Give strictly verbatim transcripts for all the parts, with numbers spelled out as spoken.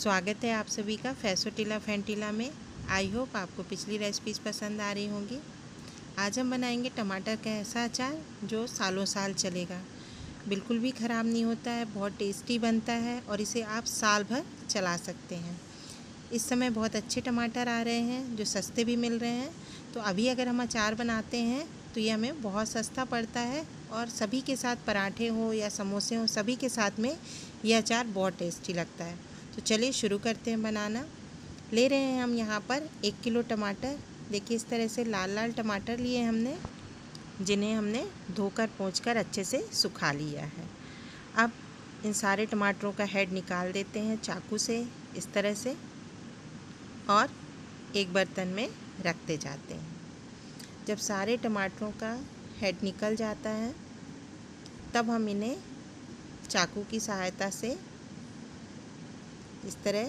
स्वागत है आप सभी का फैसोटिला फैंटिला में। आई होप आपको पिछली रेसिपीज़ पसंद आ रही होंगी। आज हम बनाएंगे टमाटर का ऐसा अचार जो सालों साल चलेगा, बिल्कुल भी ख़राब नहीं होता है, बहुत टेस्टी बनता है और इसे आप साल भर चला सकते हैं। इस समय बहुत अच्छे टमाटर आ रहे हैं जो सस्ते भी मिल रहे हैं, तो अभी अगर हम अचार बनाते हैं तो ये हमें बहुत सस्ता पड़ता है और सभी के साथ, पराठे हो या समोसे हो, सभी के साथ में ये अचार बहुत टेस्टी लगता है। तो चलिए शुरू करते हैं बनाना। ले रहे हैं हम यहाँ पर एक किलो टमाटर। देखिए इस तरह से लाल लाल टमाटर लिए हमने, जिन्हें हमने धोकर पोंछकर अच्छे से सुखा लिया है। अब इन सारे टमाटरों का हेड निकाल देते हैं चाकू से इस तरह से और एक बर्तन में रखते जाते हैं। जब सारे टमाटरों का हेड निकल जाता है तब हम इन्हें चाकू की सहायता से इस तरह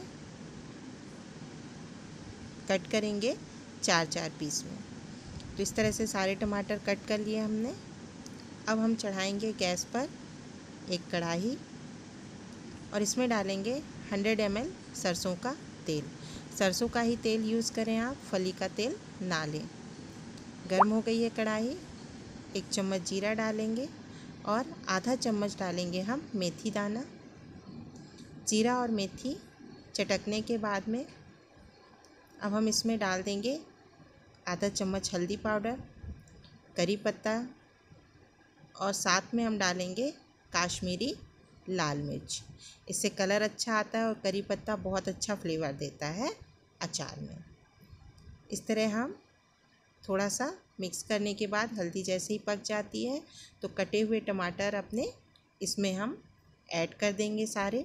कट करेंगे चार चार पीस में। तो इस तरह से सारे टमाटर कट कर लिए हमने। अब हम चढ़ाएंगे गैस पर एक कढ़ाई और इसमें डालेंगे सौ एम एल सरसों का तेल। सरसों का ही तेल यूज़ करें आप, फली का तेल ना लें। गर्म हो गई है कढ़ाई, एक चम्मच जीरा डालेंगे और आधा चम्मच डालेंगे हम मेथी दाना। जीरा और मेथी चटकने के बाद में अब हम इसमें डाल देंगे आधा चम्मच हल्दी पाउडर, करी पत्ता और साथ में हम डालेंगे काश्मीरी लाल मिर्च। इससे कलर अच्छा आता है और करी पत्ता बहुत अच्छा फ्लेवर देता है अचार में। इस तरह हम थोड़ा सा मिक्स करने के बाद हल्दी जैसे ही पक जाती है तो कटे हुए टमाटर अपने इसमें हम ऐड कर देंगे सारे।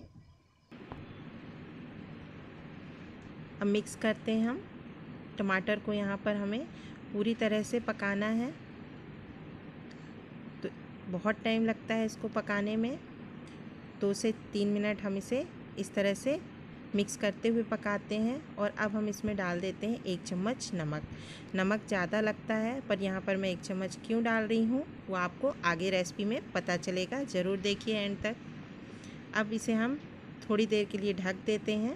अब मिक्स करते हैं हम टमाटर को। यहाँ पर हमें पूरी तरह से पकाना है, तो बहुत टाइम लगता है इसको पकाने में। दो से तीन मिनट हम इसे इस तरह से मिक्स करते हुए पकाते हैं। और अब हम इसमें डाल देते हैं एक चम्मच नमक। नमक ज़्यादा लगता है पर यहाँ पर मैं एक चम्मच क्यों डाल रही हूँ वो आपको आगे रेसिपी में पता चलेगा, ज़रूर देखिए एंड तक। अब इसे हम थोड़ी देर के लिए ढक देते हैं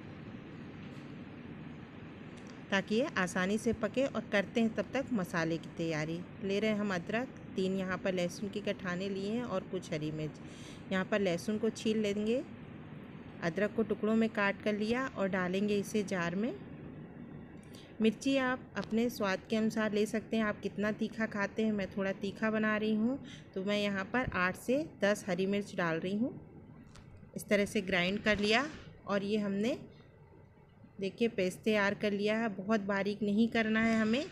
ताकि ये आसानी से पके। और करते हैं तब तक मसाले की तैयारी। ले रहे हैं हम अदरक, तीन यहाँ पर लहसुन की गठाने लिए हैं और कुछ हरी मिर्च। यहाँ पर लहसुन को छील लेंगे, अदरक को टुकड़ों में काट कर लिया और डालेंगे इसे जार में। मिर्ची आप अपने स्वाद के अनुसार ले सकते हैं, आप कितना तीखा खाते हैं। मैं थोड़ा तीखा बना रही हूँ तो मैं यहाँ पर आठ से दस हरी मिर्च डाल रही हूँ। इस तरह से ग्राइंड कर लिया और ये हमने देखिए पेस्ट तैयार कर लिया है। बहुत बारीक नहीं करना है हमें,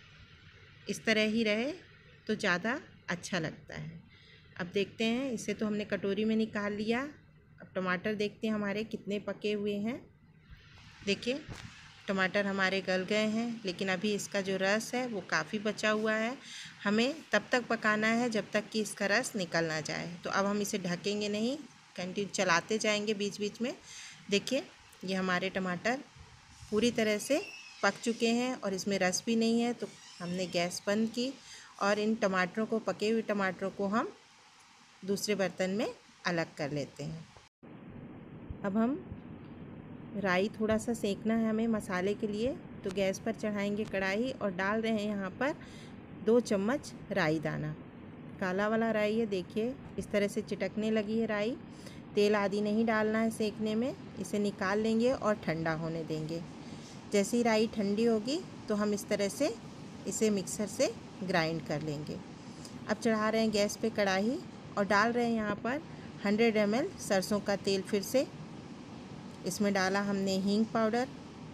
इस तरह ही रहे तो ज़्यादा अच्छा लगता है। अब देखते हैं, इसे तो हमने कटोरी में निकाल लिया। अब टमाटर देखते हैं हमारे कितने पके हुए हैं। देखिए टमाटर हमारे गल गए हैं, लेकिन अभी इसका जो रस है वो काफ़ी बचा हुआ है। हमें तब तक पकाना है जब तक कि इसका रस निकल ना जाए। तो अब हम इसे ढकेंगे नहीं, कंटिन्यू चलाते जाएंगे बीच बीच में। देखिए ये हमारे टमाटर पूरी तरह से पक चुके हैं और इसमें रस भी नहीं है। तो हमने गैस बंद की और इन टमाटरों को, पके हुए टमाटरों को हम दूसरे बर्तन में अलग कर लेते हैं। अब हम राई थोड़ा सा सेकना है हमें मसाले के लिए, तो गैस पर चढ़ाएंगे कढ़ाई और डाल रहे हैं यहाँ पर दो चम्मच राई दाना। काला वाला राई है, देखिए इस तरह से चिटकने लगी है राई। तेल आदि नहीं डालना है सेकने में, इसे निकाल लेंगे और ठंडा होने देंगे। जैसे ही राई ठंडी होगी तो हम इस तरह से इसे मिक्सर से ग्राइंड कर लेंगे। अब चढ़ा रहे हैं गैस पे कढ़ाई और डाल रहे हैं यहाँ पर सौ एम एल सरसों का तेल। फिर से इसमें डाला हमने हींग पाउडर,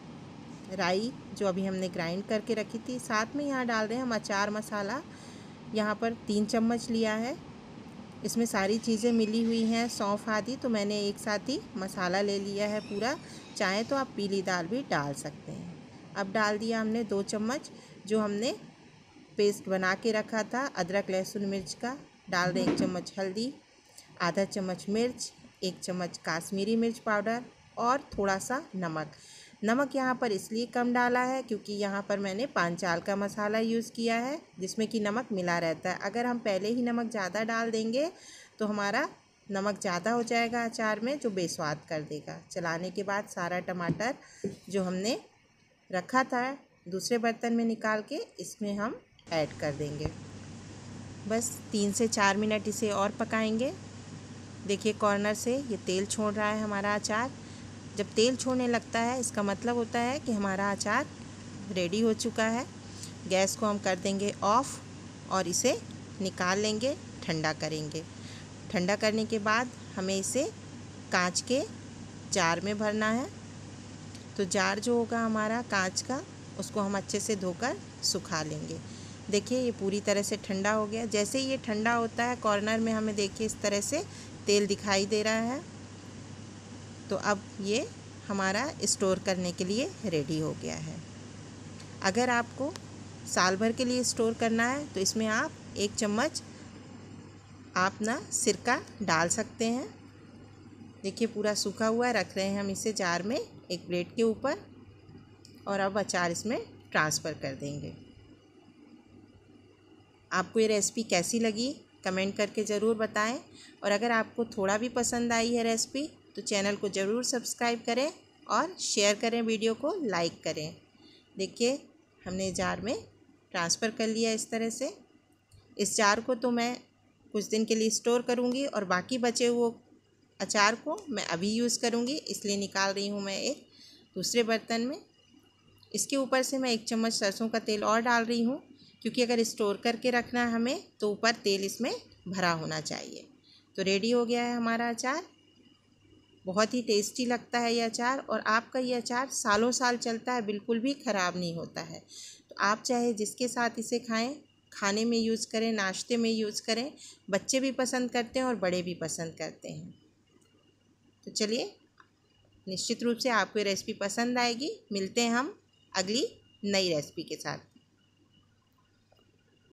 राई जो अभी हमने ग्राइंड करके रखी थी। साथ में यहाँ डाल रहे हैं हम अचार मसाला, यहाँ पर तीन चम्मच लिया है। इसमें सारी चीज़ें मिली हुई हैं, सौंफ आदि, तो मैंने एक साथ ही मसाला ले लिया है पूरा। चाहे तो आप पीली दाल भी डाल सकते हैं। अब डाल दिया हमने दो चम्मच जो हमने पेस्ट बना के रखा था अदरक लहसुन मिर्च का। डाल दें एक चम्मच हल्दी, आधा चम्मच मिर्च, एक चम्मच काश्मीरी मिर्च पाउडर और थोड़ा सा नमक। नमक यहाँ पर इसलिए कम डाला है क्योंकि यहाँ पर मैंने पांचाल का मसाला यूज़ किया है जिसमें कि नमक मिला रहता है। अगर हम पहले ही नमक ज़्यादा डाल देंगे तो हमारा नमक ज़्यादा हो जाएगा अचार में जो बेस्वाद कर देगा। चलाने के बाद सारा टमाटर जो हमने रखा था दूसरे बर्तन में निकाल के इसमें हम ऐड कर देंगे। बस तीन से चार मिनट इसे और पकाएंगे। देखिए कॉर्नर से ये तेल छोड़ रहा है हमारा अचार। जब तेल छोड़ने लगता है इसका मतलब होता है कि हमारा अचार रेडी हो चुका है। गैस को हम कर देंगे ऑफ़ और इसे निकाल लेंगे, ठंडा करेंगे। ठंडा करने के बाद हमें इसे कांच के जार में भरना है। तो जार जो होगा हमारा कांच का उसको हम अच्छे से धोकर सुखा लेंगे। देखिए ये पूरी तरह से ठंडा हो गया। जैसे ही ये ठंडा होता है कॉर्नर में हमें देखिए इस तरह से तेल दिखाई दे रहा है। तो अब ये हमारा स्टोर करने के लिए रेडी हो गया है। अगर आपको साल भर के लिए स्टोर करना है तो इसमें आप एक चम्मच आप ना सिरका डाल सकते हैं। देखिए पूरा सूखा हुआ रख रहे हैं हम इसे जार में एक प्लेट के ऊपर और अब अचार इसमें ट्रांसफ़र कर देंगे। आपको ये रेसिपी कैसी लगी कमेंट करके ज़रूर बताएं और अगर आपको थोड़ा भी पसंद आई है रेसिपी तो चैनल को ज़रूर सब्सक्राइब करें और शेयर करें, वीडियो को लाइक करें। देखिए हमने जार में ट्रांसफ़र कर लिया इस तरह से। इस जार को तो मैं कुछ दिन के लिए स्टोर करूँगी और बाकी बचे हुए अचार को मैं अभी यूज़ करूँगी, इसलिए निकाल रही हूँ मैं एक दूसरे बर्तन में। इसके ऊपर से मैं एक चम्मच सरसों का तेल और डाल रही हूँ क्योंकि अगर स्टोर करके रखना है हमें तो ऊपर तेल इसमें भरा होना चाहिए। तो रेडी हो गया है हमारा अचार। बहुत ही टेस्टी लगता है ये अचार और आपका ये अचार सालों साल चलता है, बिल्कुल भी ख़राब नहीं होता है। तो आप चाहे जिसके साथ इसे खाएं, खाने में यूज़ करें, नाश्ते में यूज़ करें, बच्चे भी पसंद करते हैं और बड़े भी पसंद करते हैं। तो चलिए निश्चित रूप से आपको ये रेसिपी पसंद आएगी। मिलते हैं हम अगली नई रेसिपी के साथ।